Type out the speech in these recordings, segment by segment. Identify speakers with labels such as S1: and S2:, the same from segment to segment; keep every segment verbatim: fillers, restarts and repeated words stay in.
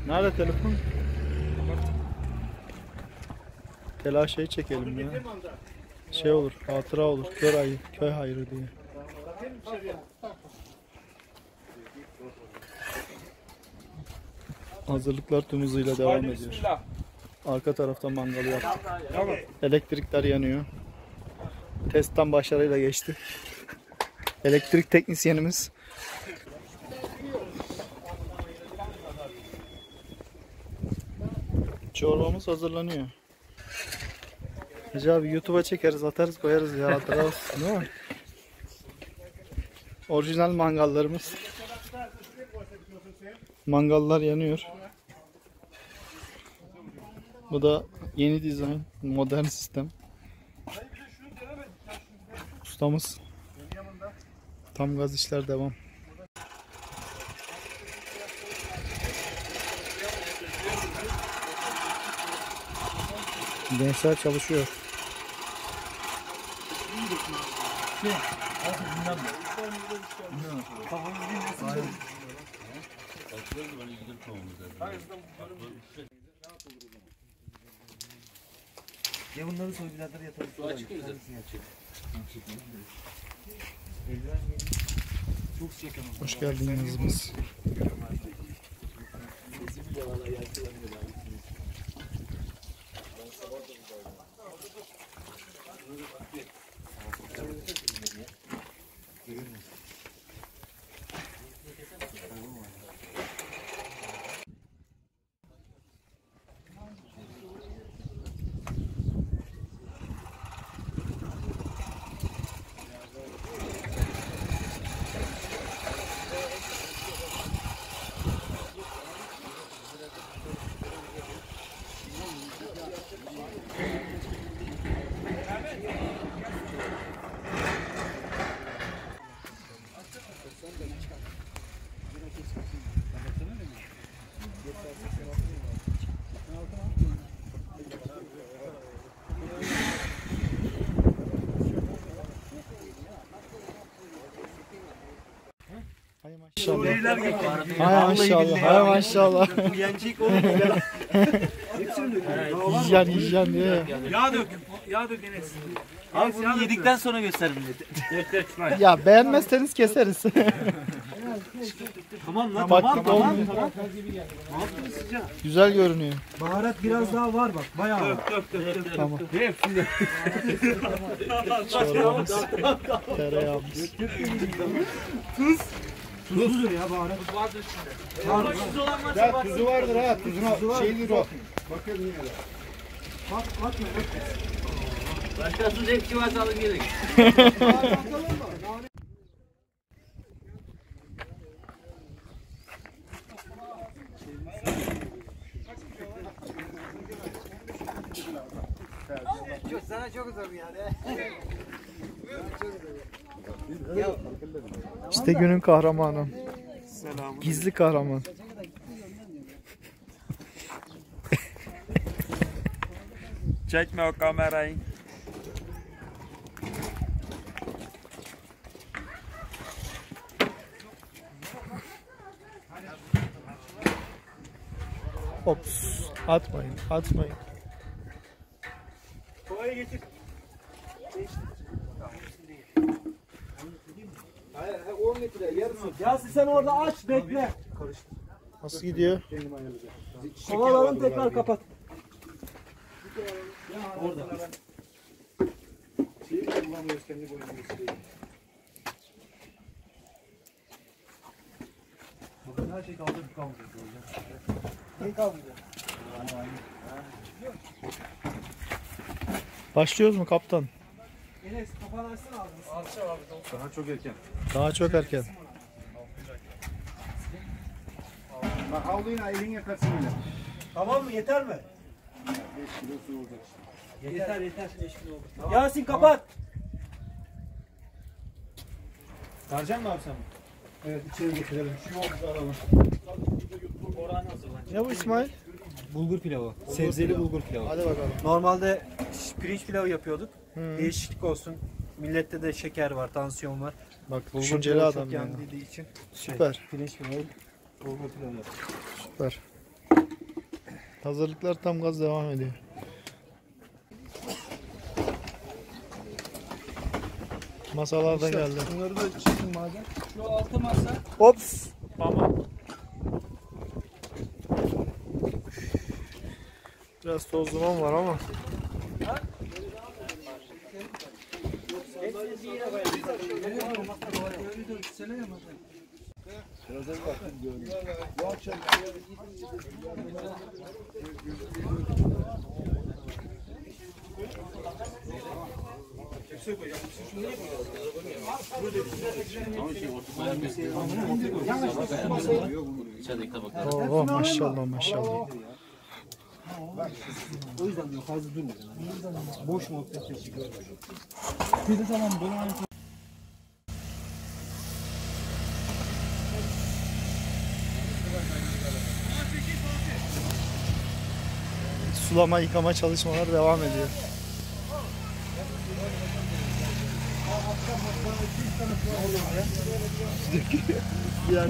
S1: Nerede telefon? Telaşeyi çekelim ya. Şey olur, hatıra olur. Köy hayır, köy hayrı diye. Hazırlıklar tüm hızıyla devam ediyor. Arka tarafta mangalı yaptık. Elektrikler yanıyor. Testten başarıyla geçti. Elektrik teknisyenimiz. Çorbamız hazırlanıyor. Hacı abi YouTube'a çekeriz, atarız, koyarız ya, hatıra olsun değil mi? Orijinal mangallarımız. Mangallar yanıyor. Bu da yeni dizayn, modern sistem. Ustamız. Tam gaz işler devam. Gençler çalışıyor.
S2: Ya bunları soygulardır yatalım. Su açık mı?
S1: Hoş geldin yazımız. Maşallah. Hay maşallah. Hay maşallah.
S2: Yenecek oğlum.
S1: Hijyen hijyen diye.
S2: Yağ dök. Yağ dök Enes. Abi bunu yedikten sonra göster millete.
S1: Ya beğenmezseniz keseriz.
S2: Tamam lan,
S1: Baktık
S2: tamam
S1: olmuyor.
S2: tamam.
S1: Güzel görünüyor.
S3: Baharat biraz daha var bak, bayağı var.
S2: Dök dök dök.
S1: Tamam.
S2: Hepsini.
S1: Çorbamız, tereyağımız.
S3: Tuz. Tuzludur ya baharat.
S2: Var tuz olan varsa bak.
S3: Tuzu vardır ha, tuzuna şeydir o. Bakın yine de. Bak, bakma, bakma.
S2: Başka su zevkçi varsa alın gelin.
S3: Sana çok zor yani.
S1: İşte günün kahramanı. Gizli kahraman.
S2: Çekme o kamerayı.
S1: Ops. Atmayın, atmayın.
S3: Kovayı getir. Hayır, on litre yarısı. Yasin sen orada aç, bekle.
S1: Nasıl gidiyor?
S3: Kovalarını tekrar kapat.
S2: Orada.
S3: Şeyi kullanmıyoruz kendi boyunca. Bakın her şey kaldırıp kalmayacak. Ne kalmayacak?
S1: Başlıyoruz mu kaptan?
S3: Enes kafanı açsana abi. Açacağım abi.
S2: Daha çok erken.
S1: Daha çok erken.
S3: Bak havluyla elin yakarsın yine. Tamam mı? Yeter mi?
S4: beş kilo su olacak işte.
S3: Yeter yeter. beş kilo oldu. Tamam. Yasin kapat. Saracak mı abi sen? Evet içeri getirelim. Şu yolumuzu alalım.
S1: Ne bu İsmail?
S3: Bulgur pilavı. Sebzeli bulgur pilavı.
S1: Hadi bakalım.
S3: Normalde pirinç pilavı yapıyorduk.
S1: Hı.
S3: Değişiklik olsun. Millette de şeker var, tansiyon var.
S1: Bak
S3: Bulgur
S1: düşünceli
S3: pilavı
S1: adam
S3: çok
S1: yani.
S3: yendiği için
S1: Süper.
S3: pirinç pilavı, bulgur pilavı yaptık.
S1: Süper. Hazırlıklar tam gaz devam ediyor. Masalar da geldi.
S3: Bunları da çekin madem.
S2: Şu altı masa.
S1: Ops.
S2: Tamam.
S1: Biraz toz duman var ama. Oo, maşallah maşallah.
S3: O yüzden diyor fazla durmuyor. Boş mu ortaya çıkıyor. Bir de zaman bunu aynı
S1: Sulama yıkama çalışmaları devam ediyor. Diğer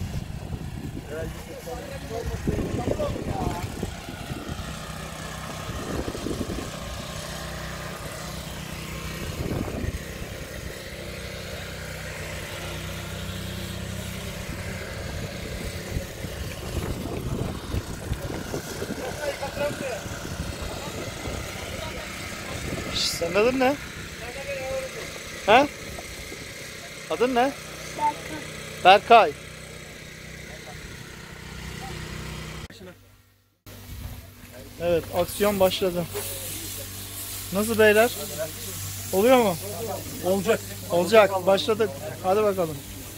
S1: Şş, senin adın ne? He? Adın ne? Berkay. Berkay. Evet, aksiyon başladı. Nasıl beyler? Oluyor mu?
S3: olacak.
S1: Olacak. Başladık. Hadi bakalım.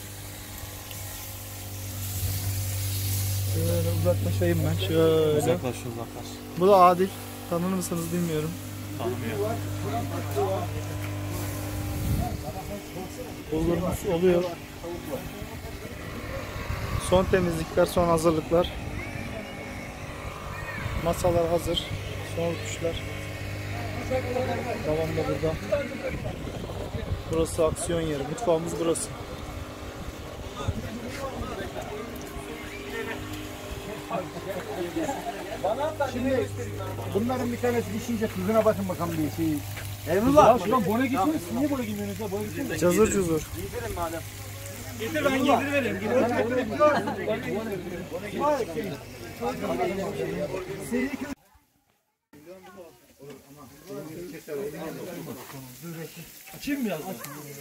S1: Şöyle uzaklaşayım ben. Şöyle.
S2: Uzaklaş uzaklaş.
S1: Bu da Adil. Tanır mısınız bilmiyorum.
S2: Tanımıyorum.
S1: Bulgurumuz oluyor. Son temizlikler, son hazırlıklar. Masalar hazır. Son rütuşlar. Babam da burada. Burası aksiyon yeri. Mutfağımız burası.
S3: Şimdi bunların bir tanesi pişince tuzuna bakın bakalım bir şey.
S2: Emrullah.
S3: Şuradan bone gitmeyiz. Niye bone gitmiyorsunuz ya? Bone gitmeyiz.
S1: Cazır cuzur.
S2: Getir ben getir vereyim.
S3: Açayım mı yazdım?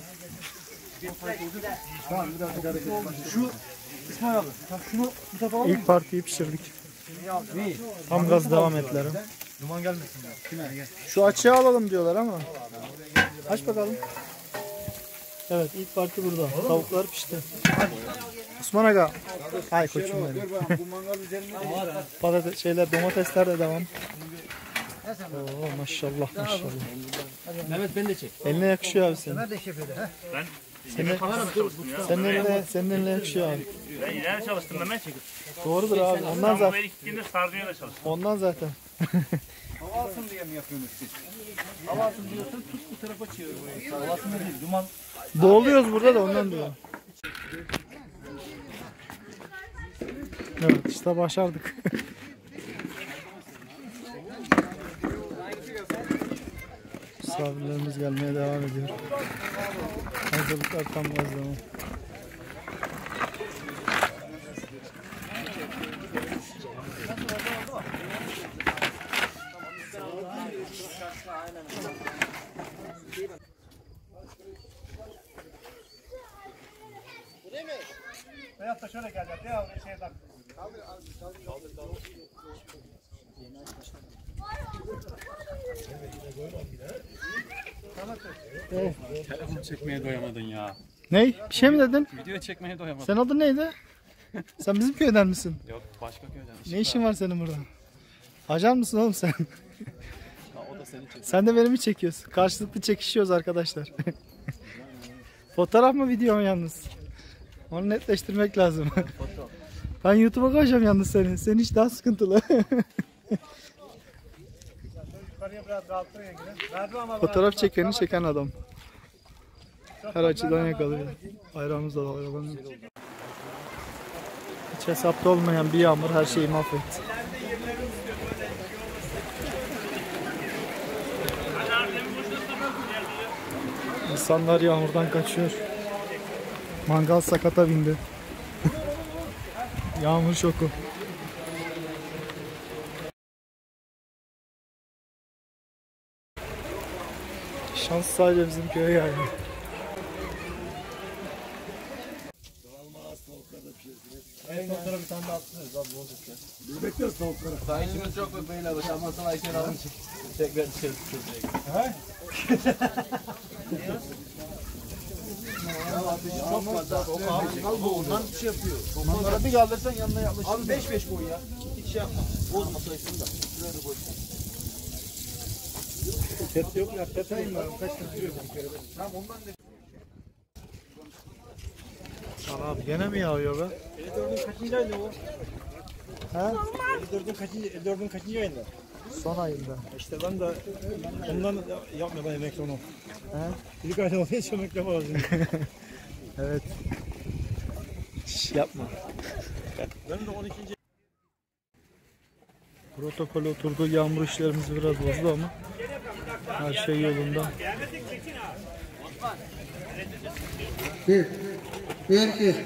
S3: Tamam biraz idare edelim. Şu İsmail abi. Şunu bu tarafa alalım mı?
S1: İlk partiyi pişirdik.
S3: Neyi?
S1: Tam gaz devam ettiler.
S3: Duman gelmesin ya. Kime?
S1: Şu açığı alalım diyorlar ama. Aç bakalım. Evet, ilk parti burada. Tavuklar pişti. Osman Aga. Ay koçum benim.
S3: Bu mangal üzerinde
S1: Patates şeyler, domatesler de devam. Oo, maşallah maşallah.
S2: Mehmet beni de çek.
S1: Eline yakışıyor abi senin.
S3: nerede şef öyle?
S2: Ben
S1: Senin,
S2: çalıştım ya.
S1: senin eline, senin eline yakışıyor abi.
S2: Ben ileri çalıştım Mehmet çekip.
S1: Doğrudur abi. Ondan
S2: Ben
S1: zaten.
S2: buraya gittiğimde sardunya da çalıştım.
S1: Ondan zaten.
S3: Hava alsın diye mi yapıyorsunuz siz? Hava alsın diyorsan tut bu tarafa çevir burayı. Hava alsın değil, duman.
S1: Doğuluyoruz burada da ondan diyor. Evet işte başardık. Misafirlerimiz gelmeye devam ediyor. Hazırlıklar tam gaz devam.
S3: Veyahut da şöyle gelecek. Devamlı şeyden.
S5: Telefon çekmeye doyamadın ya.
S1: Ney? Bir şey mi dedin?
S5: Video çekmeye doyamadın.
S1: Sen adın neydi? Sen bizim köyden misin?
S5: Yok başka köyden.
S1: Ne işin var senin burada? Ajan mısın oğlum sen?
S5: Ha, o da seni çekiyor.
S1: Sen de beni mi çekiyorsun? Karşılıklı çekişiyoruz arkadaşlar. Fotoğraf mı video mu yalnız? Onu netleştirmek lazım. Ben YouTube'a koyacağım yalnız seni. Senin iş daha sıkıntılı. Fotoğraf çekeni çeken adam. Her açıdan yakalıyor. Bayrağımızda da yakalanıyor. Hiç hesapta olmayan bir yağmur her şeyi mahvetti. İnsanlar yağmurdan kaçıyor. Mangal sakata bindi. Yağmur şoku. Şans sadece bizim köye geldi.
S3: Tavuklara bir tane daha atıyoruz abi, olacak ya.
S4: Biz bekliyoruz tavukları.
S5: Daha işimiz çok yok beyler. Ama sana Ayşe'ni alın. Tekrar dışarı çıkacak.
S3: Çok fazla. Abi bu ondan bir şey yapıyor. Onlara bir kaldırsan yanına yaklaşır. Abi beş beş koy ya. Hiç şey yapma. Bozma sayısını da. Şuraya da koy. Tet yok ya. Tet ayım var. Kaç tane duruyor bir kere. Tamam ondan da.
S1: Abi gene mi yağıyor be?
S3: elli dördün kaçıncı ayında bu?
S1: He?
S3: elli dördün kaçıncı, elli dördün kaçıncı ayında?
S1: Son ayında.
S3: İşte ben de ondan yapmıyor, ben emekli onu.
S1: He?
S3: İlk ayda olsa hiç emekli yapamazdım.
S1: Evet. Şş, yapma.
S3: Benim de on ikinci.
S1: Protokol oturdu. Yağmur işlerimizi biraz bozdu ama her şey yolunda.
S4: Bir. Bir, iki.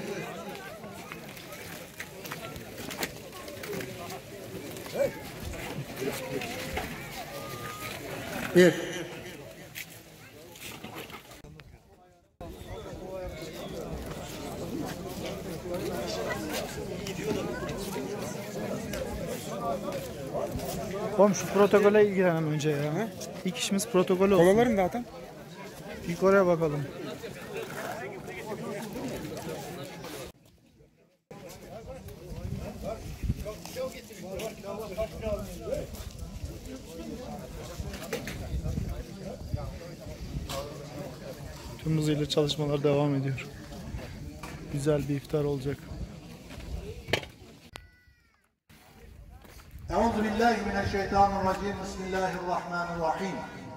S4: Bir.
S1: Oğlum şu protokole ilgilenelim önce ya. İlk işimiz protokol olsun.
S3: Kolalarım zaten.
S1: İlk oraya bakalım. Tüm hızıyla çalışmalar devam ediyor. Güzel bir iftar olacak.
S6: Euzubillahimineşşeytanirracim. Bismillahirrahmanirrahim.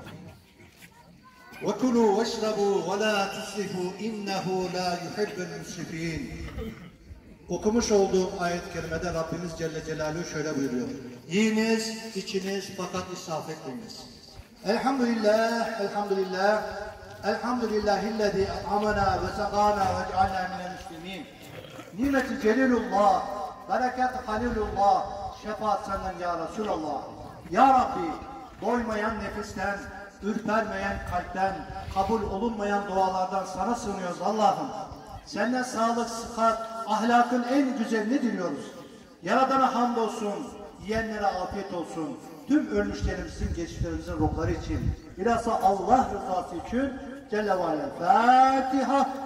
S6: وَكُلُوا وَاشْرَبُوا وَلَا تُسْرِفُوا اِنَّهُ لَا يُحِبُّ الْمُسْرِفِينَ. Okumuş olduğum ayet-i kerimede Rabbimiz Celle Celaluhu şöyle buyuruyor. Yiyiniz, içiniz fakat israf etmeyiniz. Elhamdülillah, elhamdülillah, elhamdülillahillezî at'amana ve sakana ve cealna minel müslimin. Nimeti celilullah, bereket halilullah, şefaat senden ya Resulallah. Ya Rabbi, doymayan nefisten, ürpermeyen kalpten, kabul olunmayan dualardan sana sığınıyoruz Allah'ım. Senden sağlık, sıhhat, ahlakın en güzelini diliyoruz. Yaradana hamdolsun, yiyenlere afiyet olsun. Tüm ölmüşlerimizin, geçmişlerimizin ruhları için, bilhassa Allah rızası için Celle ve Ala. Fatiha.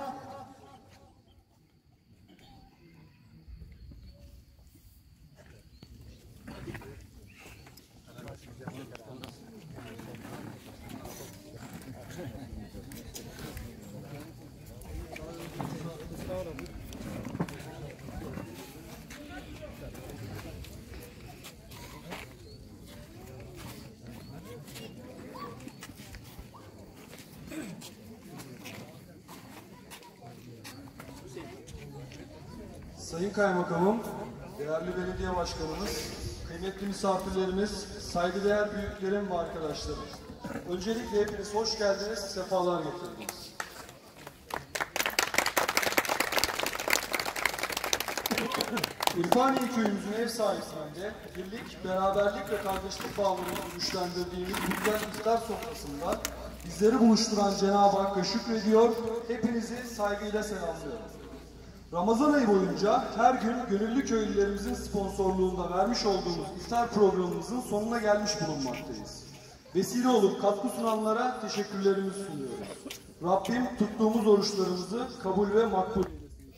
S7: Sayın Kaymakamım, değerli belediye başkanımız, kıymetli misafirlerimiz, saygıdeğer büyüklerim ve arkadaşlarım. Öncelikle hepiniz hoş geldiniz, sefalar getirdiniz. İrfaniye köyümüzün ev sahipliğinde birlik, beraberlik ve kardeşlik bağlarını güçlendirdiğimiz bu güzel iftar sofrasında bizleri buluşturan Cenab-ı Hakk'a şükrediyor, hepinizi saygıyla selamlıyorum. Ramazan ayı boyunca her gün gönüllü köylülerimizin sponsorluğunda vermiş olduğumuz iftar programımızın sonuna gelmiş bulunmaktayız. Vesile olup katkı sunanlara teşekkürlerimizi sunuyoruz. Rabbim tuttuğumuz oruçlarımızı kabul ve makbul eylesin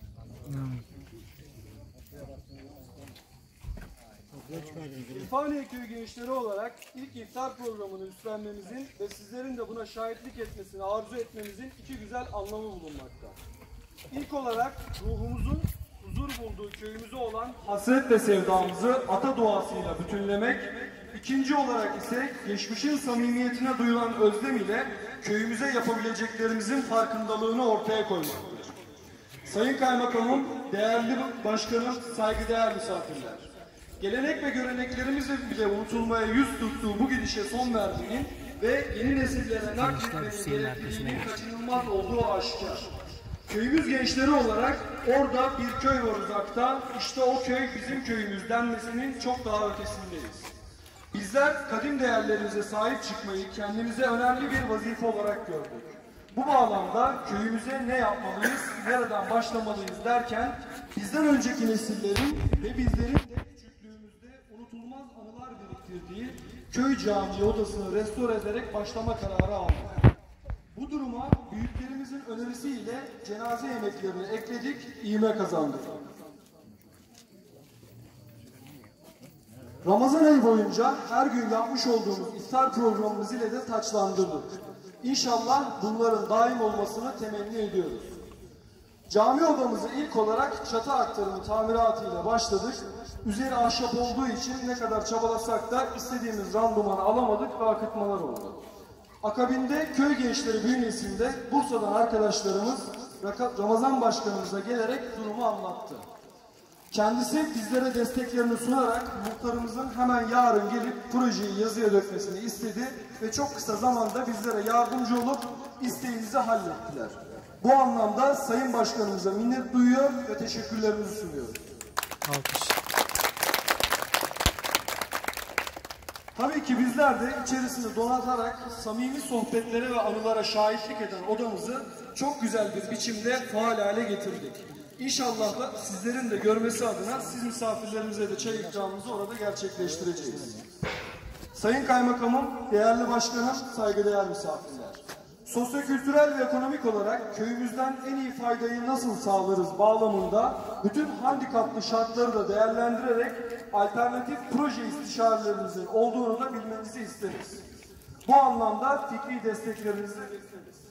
S7: inşallah. İrfaniye Köyü gençleri olarak ilk iftar programını üstlenmemizin ve sizlerin de buna şahitlik etmesini arzu etmemizin iki güzel anlamı bulunmakta. İlk olarak ruhumuzun huzur bulduğu köyümüze olan hasret ve sevdamızı ata duasıyla bütünlemek, ikinci olarak ise geçmişin samimiyetine duyulan özlem ile köyümüze yapabileceklerimizin farkındalığını ortaya koymaktır. Sayın Kaymakamım, değerli başkanım, saygıdeğer misafirler. Gelenek ve göreneklerimizle bile unutulmaya yüz tuttuğu bu gidişe son vermenin ve yeni nesillere nakletmenin gerekliliğinin kaçınılmaz olduğu aşikar. Köyümüz gençleri olarak orada bir köy var uzakta, işte o köy bizim köyümüz denmesinin çok daha ötesindeyiz. Bizler kadim değerlerimize sahip çıkmayı kendimize önemli bir vazife olarak gördük. Bu bağlamda köyümüze ne yapmalıyız, nereden başlamalıyız derken bizden önceki nesillerin ve bizlerin de küçüklüğümüzde unutulmaz anılar biriktirdiği köy camii odasını restore ederek başlama kararı aldık. Bu duruma büyüklerimizin önerisiyle cenaze yemeklerini ekledik, ivme kazandık. Ramazan ayı boyunca her gün yapmış olduğumuz iftar programımız ile de taçlandırdık. İnşallah bunların daim olmasını temenni ediyoruz. Cami odamızı ilk olarak çatı aktarımı tamiratıyla başladık. Üzeri ahşap olduğu için ne kadar çabalasak da istediğimiz randımanı alamadık ve akıtmalar oldu. Akabinde köy gençleri bünyesinde Bursa'dan arkadaşlarımız Ramazan Başkanımıza gelerek durumu anlattı. Kendisi bizlere desteklerini sunarak muhtarımızın hemen yarın gelip projeyi yazıya dökmesini istedi ve çok kısa zamanda bizlere yardımcı olup isteğimizi hallettiler. Bu anlamda Sayın Başkanımıza minnet duyuyor ve teşekkürlerimizi sunuyoruz.
S1: Alkış.
S7: Tabii ki bizler de içerisini donatarak samimi sohbetlere ve anılara şahitlik eden odamızı çok güzel bir biçimde faal hale getirdik. İnşallah da sizlerin de görmesi adına siz misafirlerimize de çay ikramımızı orada gerçekleştireceğiz. Sayın Kaymakamım, değerli başkanım, saygıdeğer misafirler. Sosyokültürel ve ekonomik olarak köyümüzden en iyi faydayı nasıl sağlarız bağlamında bütün handikaplı şartları da değerlendirerek alternatif proje istişarelerimizin olduğunu da bilmenizi isteriz. Bu anlamda fikri desteklerinizi bekleriz.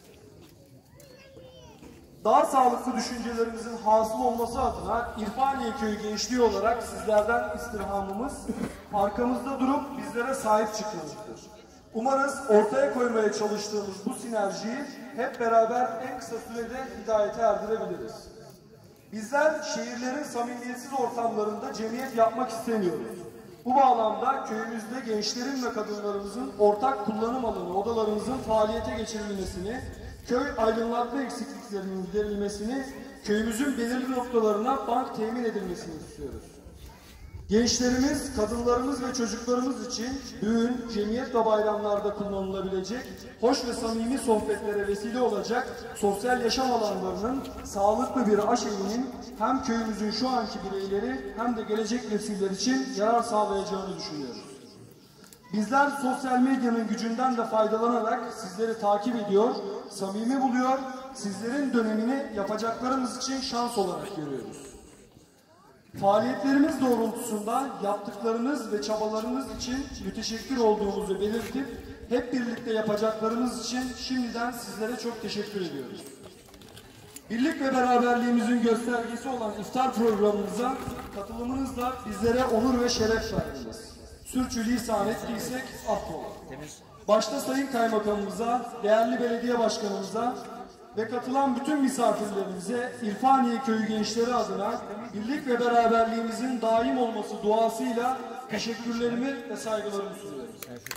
S7: Daha sağlıklı düşüncelerimizin hasıl olması adına İrfaniye Köyü gençliği olarak sizlerden istirhamımız arkamızda durup bizlere sahip çıkmanızdır. Umarız ortaya koymaya çalıştığımız bu sinerjiyi hep beraber en kısa sürede hidayete erdirebiliriz. Bizler şehirlerin samimiyetsiz ortamlarında cemiyet yapmak istemiyoruz. Bu bağlamda köyümüzde gençlerin ve kadınlarımızın ortak kullanım alanı odalarımızın faaliyete geçirilmesini, köy aydınlatma eksikliklerinin giderilmesini, köyümüzün belirli noktalarına bank temin edilmesini istiyoruz. Gençlerimiz, kadınlarımız ve çocuklarımız için düğün, cemiyet ve bayramlarda kullanılabilecek, hoş ve samimi sohbetlere vesile olacak sosyal yaşam alanlarının sağlıklı bir aşevi'nin hem köyümüzün şu anki bireyleri hem de gelecek nesiller için yarar sağlayacağını düşünüyoruz. Bizler sosyal medyanın gücünden de faydalanarak sizleri takip ediyor, samimi buluyor, sizlerin dönemini yapacaklarımız için şans olarak görüyoruz. Faaliyetlerimiz doğrultusunda yaptıklarınız ve çabalarınız için müteşekkir olduğumuzu belirtip hep birlikte yapacaklarımız için şimdiden sizlere çok teşekkür ediyoruz. Birlik ve beraberliğimizin göstergesi olan iftar programımıza katılımınızla bizlere onur ve şeref verdiniz. Sürçülisan ettiysek affola. Başta Sayın Kaymakamımıza, değerli belediye başkanımıza ve katılan bütün misafirlerimize İrfaniye Köyü gençleri adına birlik ve beraberliğimizin daim olması duasıyla teşekkürlerimi ve saygılarımı sunuyorum.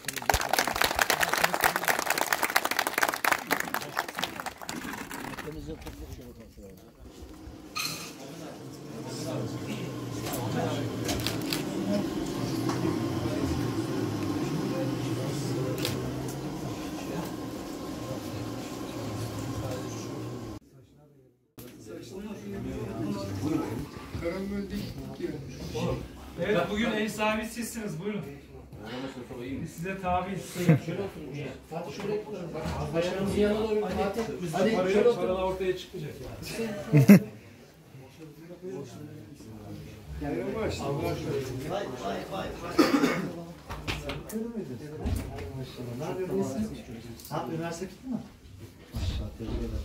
S8: Evet, bugün ev sahibi sizsiniz. Buyurun. Biz size tabiiz. Şöyle oturun. Fatih şöyle bak. Başkanımızın yanına doğru. Hadi şöyle paralar ortaya çıkmayacak yani. Yavaş. Vay vay vay.
S6: Ne yapıyorsun? Ha, üniversite gitti mi? Maşallah, tebrik ederim.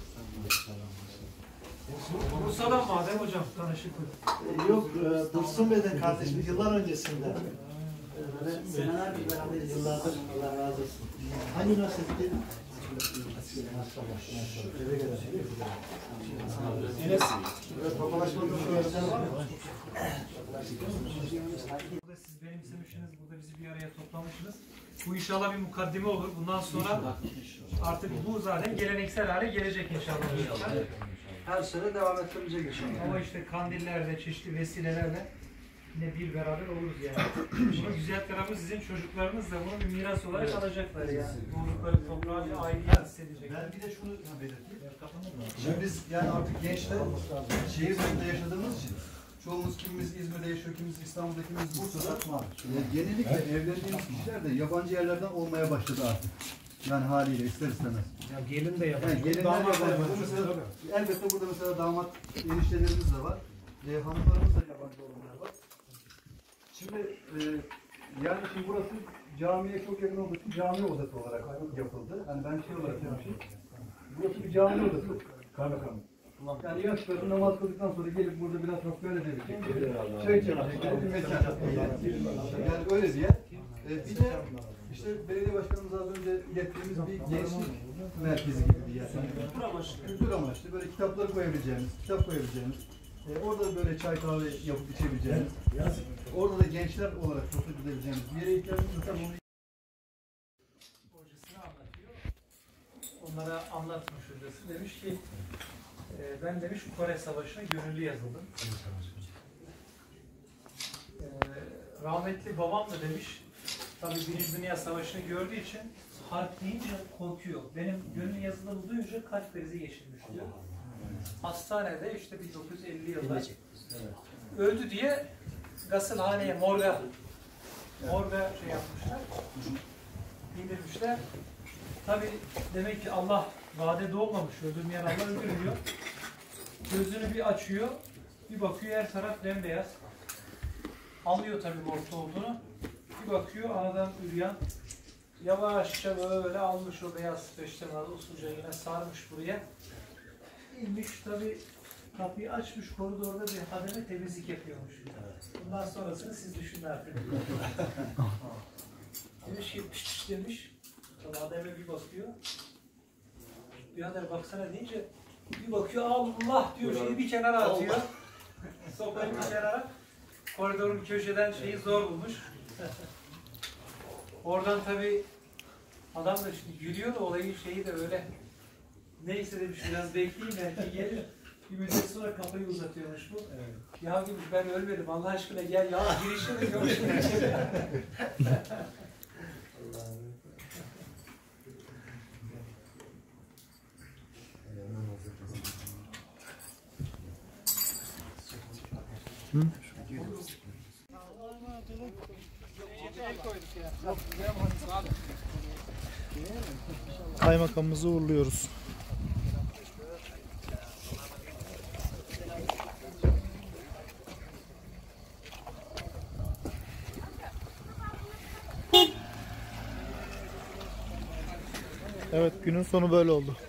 S8: Bursa'dan mı Adem hocam tanışıklık?
S6: Yok, e, Dursun Bey'den kardeşim yıllar öncesinde. Böyle senelerdir beraberiz. Yıllardır, Allah razı olsun. Hangi üniversite gittin?
S8: Burada siz benimsemişsiniz, burada bizi bir araya toplamışsınız. Bu inşallah bir mukaddime olur. Bundan sonra artık bu zaten geleneksel hale gelecek inşallah.
S3: Her sene devam ettirecek inşallah.
S8: Ama işte kandillerle, çeşitli vesilelerle yine bir beraber oluruz yani. Bunun güzel tarafı sizin çocuklarınız da bunu bir miras olarak alacaklar yani. Doğdukları toprağa bir aidiyet hissedecekler.
S3: Ben bir de şunu belirteyim. Şimdi biz yani artık gençler şehirlerinde yaşadığımız için çoğumuz kimimiz İzmir'de yaşıyor, kimimiz İstanbul'da, kimimiz Bursa'da. E, genellikle evlendiğimiz kişiler de yabancı yerlerden olmaya başladı artık. Yani haliyle ister istemez.
S8: Ya gelin de yabancı.
S3: Yani gelinler yabancı. Mesela, elbette burada mesela damat eniştelerimiz de var. E, hanımlarımız da yabancı olanlar var. Şimdi e, yani şimdi burası camiye çok yakın olduğu için cami odası olarak yapıldı. Hani ben şey olarak demişim. Burası bir cami odası. Kaymakam. Yani yaşları namaz kıldıktan sonra gelip burada biraz hasbihal edebilecek. Çay içebilecek bir mekan. Yani öyle diye. E, bir de işte belediye başkanımız az önce ilettiğimiz bir gençlik merkezi gibi bir yer. Kültür amaçlı. Kültür amaçlı. Böyle kitapları koyabileceğimiz, kitap koyabileceğimiz. E, orada böyle çay kahve yapıp içebileceğimiz. Orada da gençler olarak sohbet edebileceğimiz bir yere ihtiyacımız var.
S8: Hocasını anlatıyor. Onlara anlatmış hocası. Demiş ki e, ben demiş Kore Savaşı'na gönüllü yazıldım. E, rahmetli babam da demiş tabii Birinci Dünya Savaşı'nı gördüğü için harp deyince korkuyor. Benim gönüllü yazıldığımı duyunca kalp krizi geçirmiş diyor. Hastanede işte bin dokuz yüz elli yılında öldü diye gasılhaneye, morga morga şey yapmışlar, indirmişler. Tabi demek ki Allah vade dolmamış, öldürmeyen Allah öldürmüyor. Gözünü bir açıyor, bir bakıyor her taraf bembeyaz. Anlıyor tabi morgda olduğunu. Bir bakıyor anadan üryan. Yavaşça böyle almış o beyaz peştemalı usulca yine sarmış buraya. İnmiş tabi kapıyı açmış, koridorda bir hademe temizlik yapıyormuş. Bundan sonrasını siz düşünün artık. Demiş ki piş piş demiş. Tabi hademe bir bakıyor. Birader baksana deyince bir bakıyor Allah diyor şeyi bir kenara atıyor. Sopayı bir kenara. Koridorun köşeden şeyi zor bulmuş. Oradan tabi adam da şimdi gülüyor da olayın şeyi de öyle. Neyse demiş biraz bekleyin belki gelir. Bir müddet sonra kafayı uzatıyormuş bu. Evet. Ya demiş ben ölmedim Allah aşkına gel ya girişe de görüşmek üzere.
S1: Hı? Kaymakamımızı uğurluyoruz. Evet, günün sonu böyle oldu.